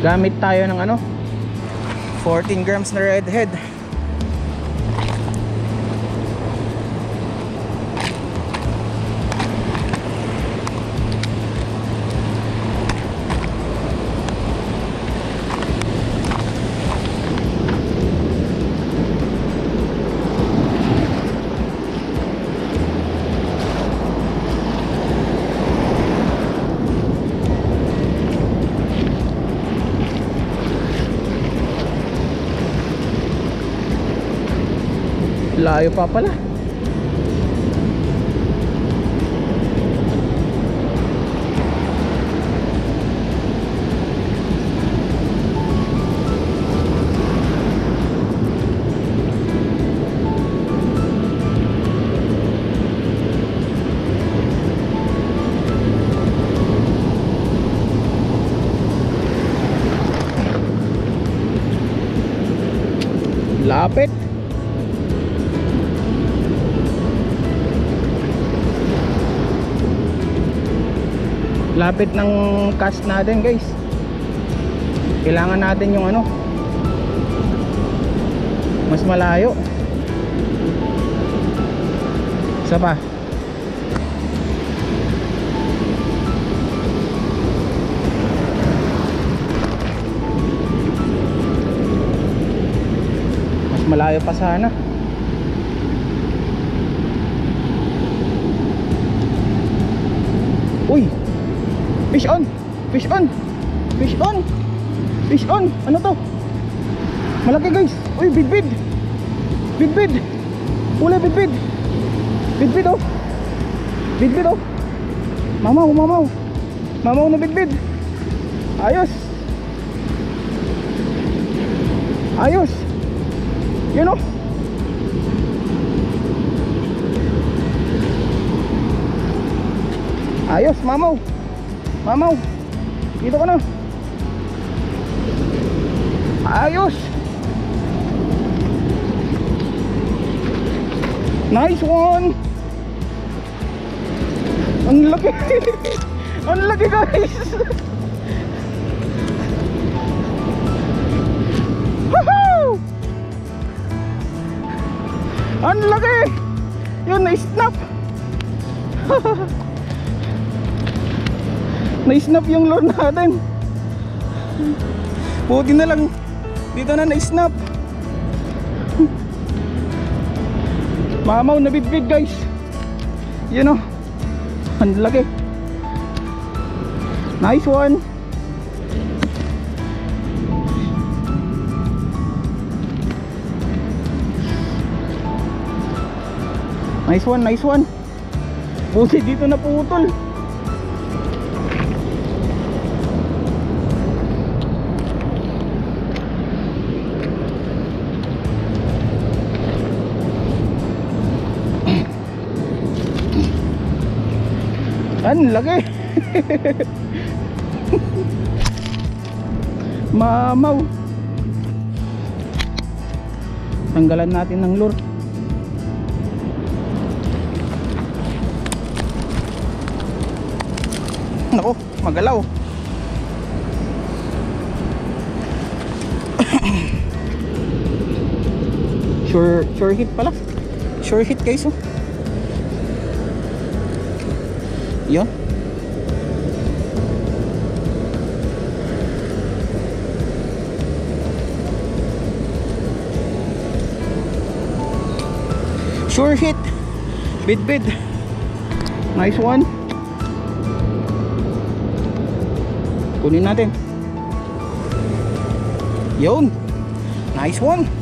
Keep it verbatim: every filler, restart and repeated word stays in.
Gamit tayo ng ano, fourteen grams na redhead. Layo pa pala. Lapit. Lapit ng cast natin, guys. Kailangan natin yung ano, mas malayo. Isa pa. Mas malayo pa sana. Uy! Fish on! Fish on! Fish on! Fish on! Ano to? Malaki, guys! Uy, bidbid! Bidbid! Uli, bidbid! Bidbid, oh! Bidbid, oh! Mamaw, mamaw! Mamaw na bidbid! Ayos! Ayos! Yun, oh! Ayos, mamaw! Mamaw, dito ka na. Ayos. Nice one. Ang laki. Ang laki, guys. Woohoo! Ang laki. Yun, na-snap. Na-snap yung lure natin. Buti na lang dito na na-snap. Mamaw na bidbid, guys. Yun, oh. Ang laki. Nice one. Nice one, nice one. Buti dito na putol. Ang laki. Mamaw. Tanggalan natin ng lure. Nako, magalaw. Sure, sure hit pala. Sure hit, guys, oh. Yun. Sure hit. Bid-bid. Nice one. Kunin natin. Yun. Nice one.